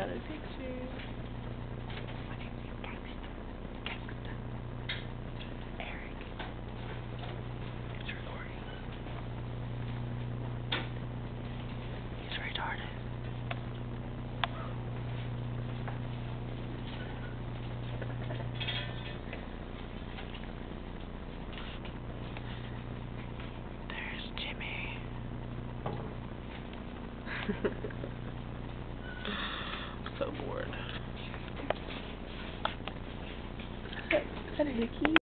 got a picture. Eric. It's recording. He's retarded. There's Jimmy. So bored. Is that a Hickey?